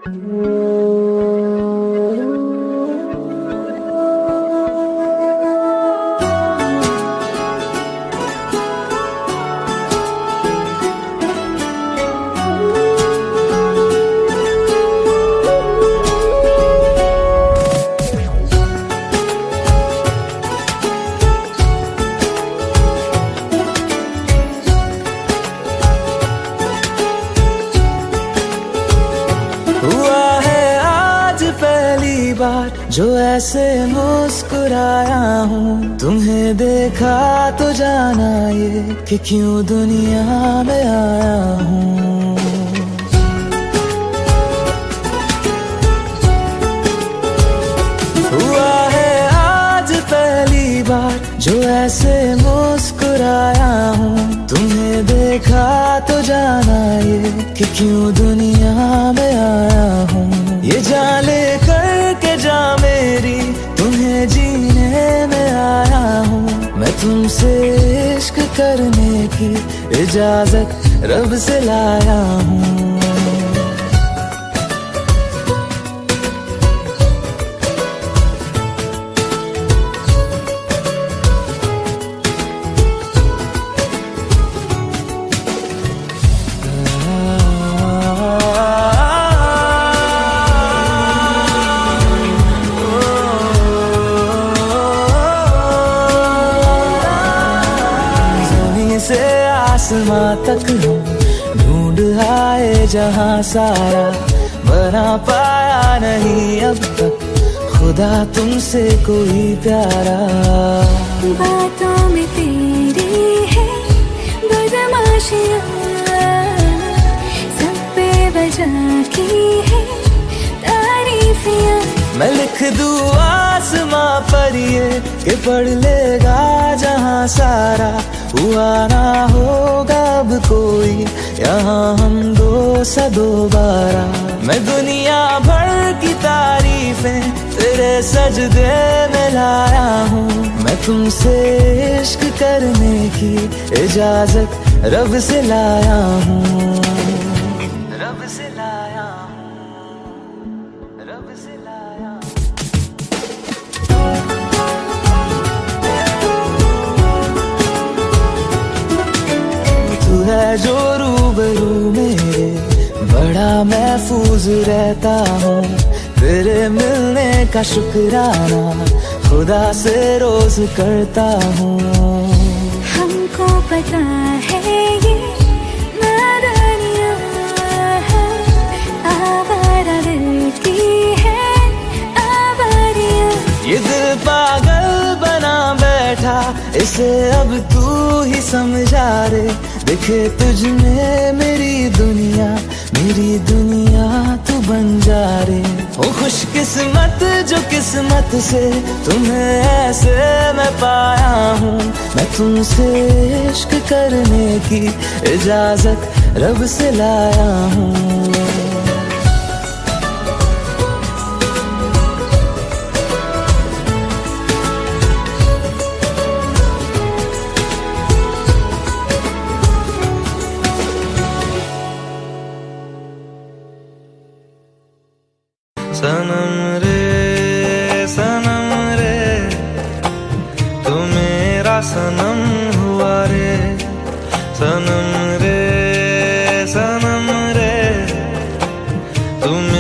जो ऐसे मुस्कुराया हूँ, तुम्हें देखा तो जाना ये कि क्यों दुनिया में आया हूँ। हुआ है आज पहली बार जो ऐसे मुस्कुराया हूँ, तुम्हें देखा तो जाना ये कि क्यों दुनिया में आया हूँ। ये जान लेकर के जा मेरी, तुम्हें जीने में आया हूँ। मैं तुमसे इश्क करने की इजाजत रब से लाया हूँ। आसमां तक हम ढूंढ आए जहां सारा, बना पाया नहीं अब तक खुदा तुमसे कोई प्यारा। बातों में तेरी है बदमाशियां, सब पे बजा की है तारीफियां। मैं लिख दूं आसमां पर ये कि पढ़ लेगा जहां सारा, हुआ ना होगा अब कोई यहाँ हम दो सा दोबारा। मैं दुनिया भर की तारीफें तेरे सजदे में लाया हूँ। मैं तुमसे इश्क करने की इजाजत रब से लाया हूँ। रब से लाया हूँ, रब से लाया हूँ। तू है जो रूबरू मेरे, बड़ा महफूज रहता हूँ। तेरे मिलने का शुक्राना खुदा से रोज करता हूँ। हमको पता है ये नादानियाँ है, आवारा दिल की है आवारियाँ। ये दिल पागल बना बैठा, इसे अब तू ही समझा रे। दिखे तुझ में मेरी दुनिया तू बन जा रे। ओ खुशकिस्मत जो किस्मत से तुम्हें ऐसे मैं पाया हूँ। मैं तुमसे इश्क करने की इजाजत रब से लाया हूँ। सनम रे तू मेरा सनम हुआ रे। सनम रे तू